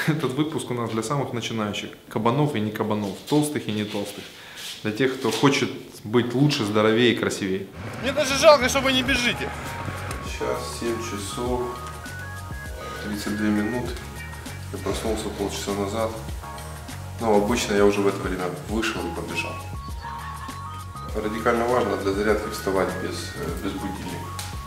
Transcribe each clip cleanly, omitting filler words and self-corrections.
Этот выпуск у нас для самых начинающих, кабанов и не кабанов, толстых и не толстых. Для тех, кто хочет быть лучше, здоровее и красивее. Мне даже жалко, что вы не бежите. Сейчас 7 часов 32 минуты. Я проснулся полчаса назад. Но обычно я уже в это время вышел и побежал. Радикально важно для зарядки вставать без будильника.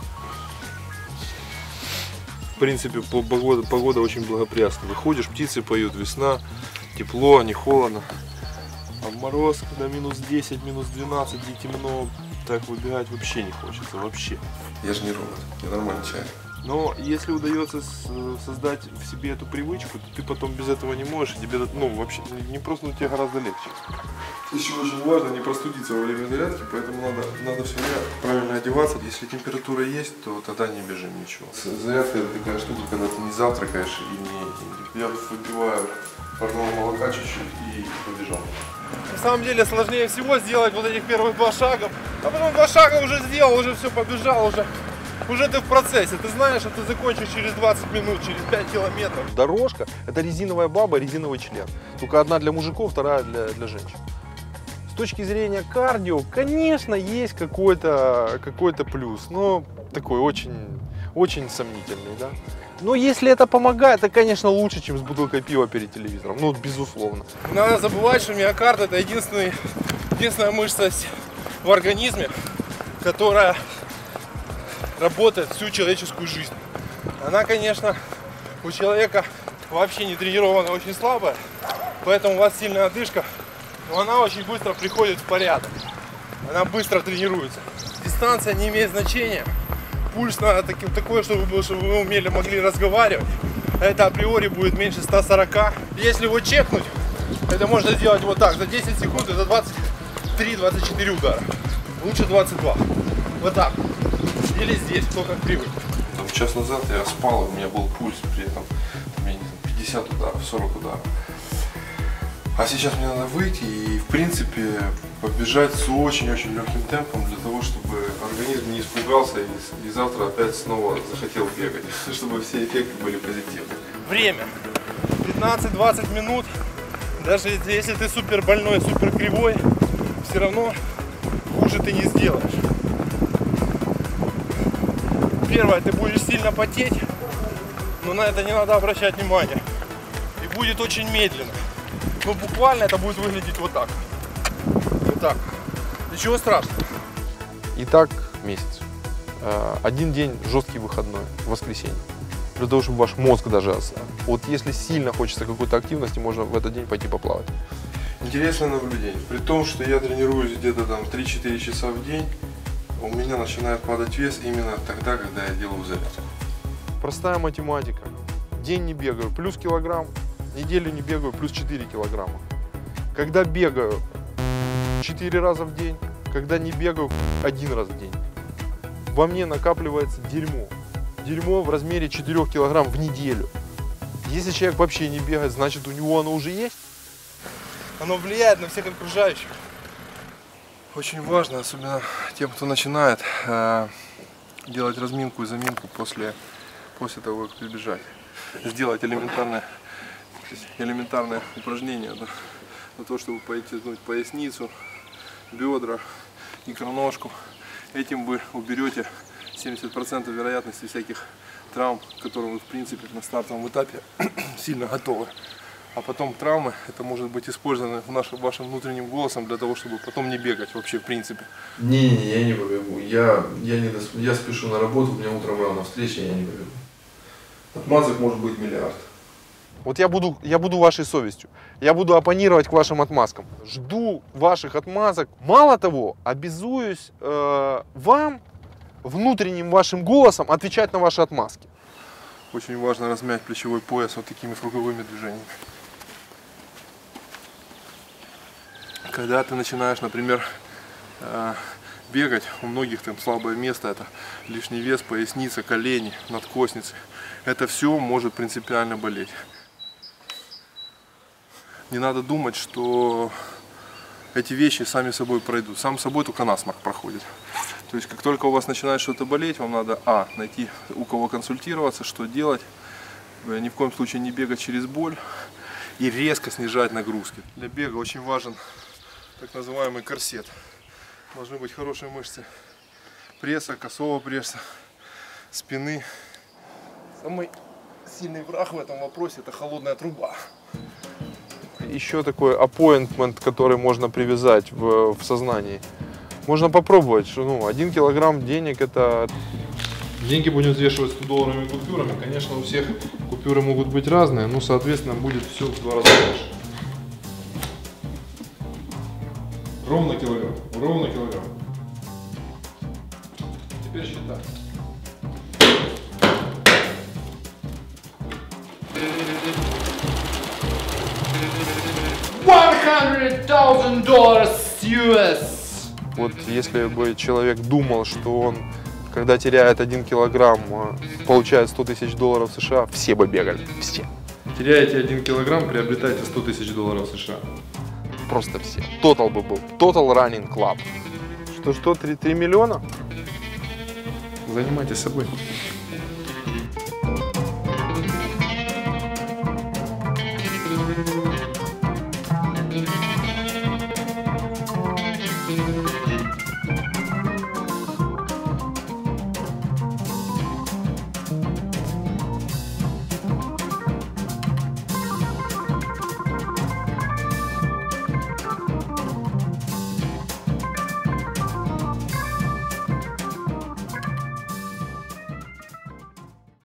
В принципе, погода очень благоприятна. Выходишь, птицы поют, весна, тепло, не холодно. А в мороз, когда минус 10, минус 12, где темно, так выбегать вообще не хочется, вообще. Я же не робот, я нормальный человек. Но если удается создать в себе эту привычку, то ты потом без этого не можешь, тебе, вообще, не просто, но тебе гораздо легче. Еще очень важно не простудиться во время зарядки, поэтому надо все время правильно одеваться. Если температура есть, то тогда не бежим ничего. Зарядка это такая штука, когда ты не завтракаешь и не... Я выпиваю парного молока чуть-чуть и побежал. На самом деле сложнее всего сделать вот этих первых 2 шага, а потом 2 шага уже сделал, уже все побежал, уже ты в процессе, ты знаешь, что ты закончишь через 20 минут, через 5 километров. Дорожка – это резиновая баба, резиновый член. Только одна для мужиков, вторая для женщин. С точки зрения кардио, конечно, есть какой-то плюс, но такой очень сомнительный, да. Но если это помогает, то, конечно, лучше, чем с бутылкой пива перед телевизором, ну, безусловно. Не надо забывать, что миокард это единственная мышца в организме, которая работает всю человеческую жизнь. Она, конечно, у человека вообще не тренированная, очень слабая, поэтому у вас сильная одышка, но она очень быстро приходит в порядок. Она быстро тренируется. Дистанция не имеет значения. Пульс надо такой, чтобы вы могли разговаривать. Это априори будет меньше 140. Если его чекнуть, это можно сделать вот так. За 10 секунд это 23-24 удара. Лучше 22. Вот так. Или здесь, кто как привык. Час назад я спал, у меня был пульс при этом 50 ударов, 40 ударов. А сейчас мне надо выйти и, в принципе, побежать с очень-очень легким темпом для того, чтобы организм не испугался и завтра опять снова захотел бегать, чтобы все эффекты были позитивны. Время. 15-20 минут. Даже если ты супер больной, супер кривой, все равно хуже ты не сделаешь. Первое, ты будешь сильно потеть, но на это не надо обращать внимание. И будет очень медленно. Но буквально это будет выглядеть вот так. Вот так. Ничего страшного. Итак, месяц. Один день жесткий выходной, воскресенье. Для того, чтобы ваш мозг даже ослаб. Вот если сильно хочется какой-то активности, можно в этот день пойти поплавать. Интересное наблюдение. При том, что я тренируюсь где-то там 3-4 часа в день, у меня начинает падать вес именно тогда, когда я делаю зарядку. Простая математика. День не бегаю, плюс килограмм. Неделю не бегаю, плюс 4 килограмма. Когда бегаю 4 раза в день, когда не бегаю 1 раз в день, во мне накапливается дерьмо. Дерьмо в размере 4 килограмм в неделю. Если человек вообще не бегает, значит, у него оно уже есть. Оно влияет на всех окружающих. Очень важно, особенно тем, кто начинает, делать разминку и заминку после того, как прибежать. Сделать элементарное упражнение на то, чтобы потянуть поясницу, бедра, икроножку. Этим вы уберете 70% вероятности всяких травм, к которым вы, в принципе, на стартовом этапе сильно готовы. А потом травмы, это может быть использовано вашим внутренним голосом для того, чтобы потом не бегать вообще, в принципе. Не, я не побегу. Я спешу на работу, у меня утром рано встреча, я не побегу. Отмазок может быть миллиард. Вот я буду вашей совестью. Я буду оппонировать к вашим отмазкам. Жду ваших отмазок. Мало того, обязуюсь вам, внутренним вашим голосом, отвечать на ваши отмазки. Очень важно размять плечевой пояс вот такими круговыми движениями. Когда ты начинаешь, например, бегать, у многих там слабое место, это лишний вес, поясница, колени, надкосницы. Это все может принципиально болеть. Не надо думать, что эти вещи сами собой пройдут. Сам собой только насморк проходит. То есть, как только у вас начинает что-то болеть, вам надо найти у кого консультироваться, что делать, Ни в коем случае не бегать через боль и резко снижать нагрузки. Для бега очень важен так называемый корсет. Должны быть хорошие мышцы пресса, косого пресса, спины. Самый сильный враг в этом вопросе — это холодная труба. Еще такой appointment, который можно привязать в сознании. Можно попробовать, что 1 килограмм денег это... Деньги будем взвешивать 100-долларовыми купюрами. Конечно, у всех купюры могут быть разные, но, соответственно, будет все в 2 раза больше. Ровно килограмм, ровно килограмм. Теперь считай. $100,000 US. Вот если бы человек думал, что он, когда теряет 1 килограмм, получает $100 000 США, все бы бегали. Все. Теряете 1 килограмм, приобретаете $100 000 США. Просто все. Total бы был. Total Running Club. Что, 3 миллиона? Занимайтесь собой.